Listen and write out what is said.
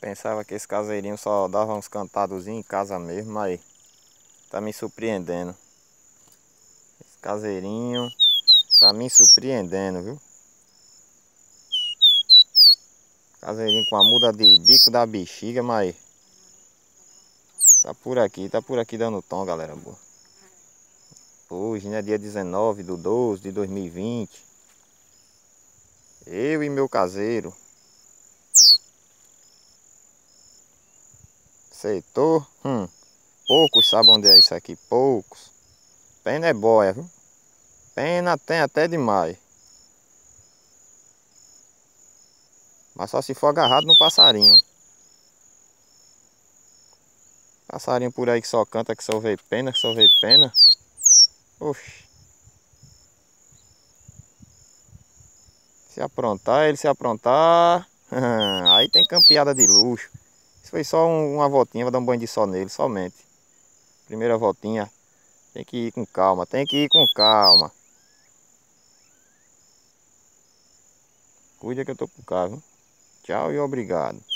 Pensava que esse caseirinho só dava uns cantadozinhos em casa mesmo, mas tá me surpreendendo. Esse caseirinho tá me surpreendendo, viu? Caseirinho com a muda de bico da bexiga, mas tá por aqui dando tom, galera. Hoje, né, dia 19/12/2020. Eu e meu caseiro. Setor, poucos sabem onde é isso aqui, poucos. Pena é boia, viu? Pena tem até demais. Mas só se for agarrado no passarinho. Passarinho por aí que só canta, que só vê pena, que só vê pena. Oxi. Se aprontar, ele se aprontar. Aí tem campeada de luxo. Isso foi só uma voltinha, vou dar um banho de sol nele, somente. Primeira voltinha. Tem que ir com calma, tem que ir com calma. Cuida que eu tô com calma. Tchau e obrigado.